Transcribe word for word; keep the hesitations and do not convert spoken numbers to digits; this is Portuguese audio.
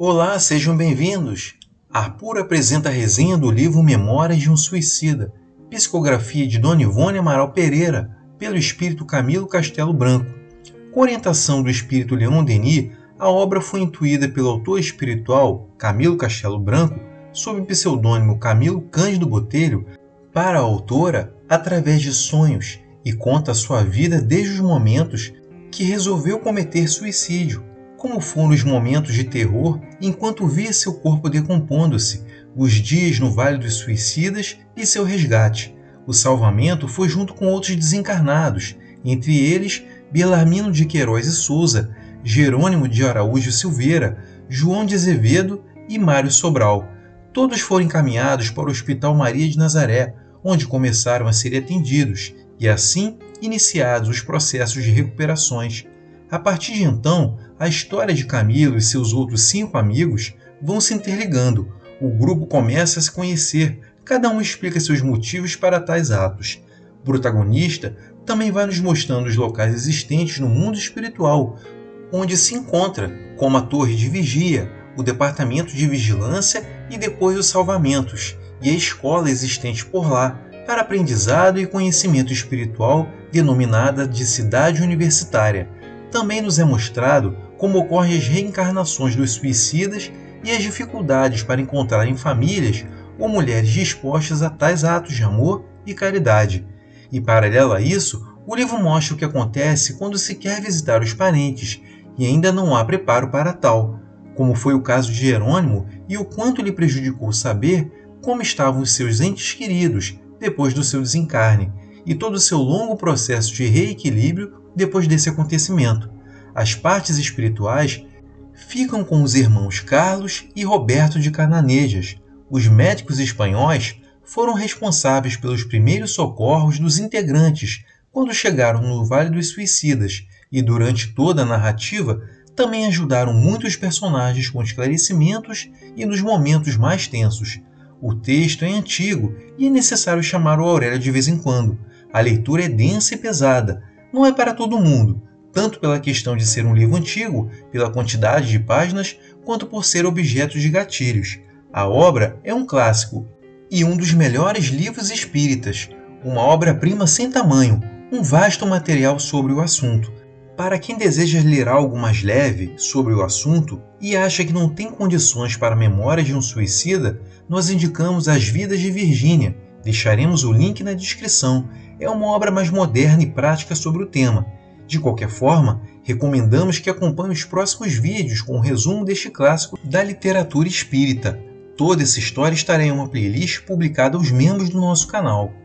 Olá, sejam bem-vindos! Arpur apresenta a resenha do livro Memórias de um Suicida, psicografia de Dona Ivone Amaral Pereira, pelo espírito Camilo Castelo Branco. Com orientação do espírito Leon Denis, a obra foi intuída pelo autor espiritual Camilo Castelo Branco, sob o pseudônimo Camilo Cândido Botelho, para a autora através de sonhos, e conta a sua vida desde os momentos que resolveu cometer suicídio, como foram os momentos de terror enquanto via seu corpo decompondo-se, os dias no Vale dos Suicidas e seu resgate. O salvamento foi junto com outros desencarnados, entre eles Belarmino de Queiroz e Souza, Jerônimo de Araújo Silveira, João de Azevedo e Mário Sobral. Todos foram encaminhados para o Hospital Maria de Nazaré, onde começaram a ser atendidos e, assim, iniciados os processos de recuperações. A partir de então, a história de Camilo e seus outros cinco amigos vão se interligando. O grupo começa a se conhecer, cada um explica seus motivos para tais atos. O protagonista também vai nos mostrando os locais existentes no mundo espiritual, onde se encontra, como a Torre de Vigia, o Departamento de Vigilância e depois os Salvamentos, e a escola existente por lá, para aprendizado e conhecimento espiritual, denominada de Cidade Universitária. Também nos é mostrado como ocorrem as reencarnações dos suicidas e as dificuldades para encontrarem famílias ou mulheres dispostas a tais atos de amor e caridade. E, paralelo a isso, o livro mostra o que acontece quando se quer visitar os parentes e ainda não há preparo para tal, como foi o caso de Jerônimo e o quanto lhe prejudicou saber como estavam os seus entes queridos depois do seu desencarne e todo o seu longo processo de reequilíbrio depois desse acontecimento. As partes espirituais ficam com os irmãos Carlos e Roberto de Cananejas. Os médicos espanhóis foram responsáveis pelos primeiros socorros dos integrantes quando chegaram no Vale dos Suicidas e, durante toda a narrativa, também ajudaram muitos personagens com esclarecimentos e nos momentos mais tensos. O texto é antigo e é necessário chamar o Aurélia de vez em quando. A leitura é densa e pesada. Não é para todo mundo, tanto pela questão de ser um livro antigo, pela quantidade de páginas, quanto por ser objeto de gatilhos. A obra é um clássico e um dos melhores livros espíritas, uma obra-prima sem tamanho, um vasto material sobre o assunto. Para quem deseja ler algo mais leve sobre o assunto e acha que não tem condições para a Memória de um Suicida, nós indicamos As Vidas de Virgínia. Deixaremos o link na descrição. É uma obra mais moderna e prática sobre o tema. De qualquer forma, recomendamos que acompanhe os próximos vídeos com um resumo deste clássico da literatura espírita. Toda essa história estará em uma playlist publicada aos membros do nosso canal.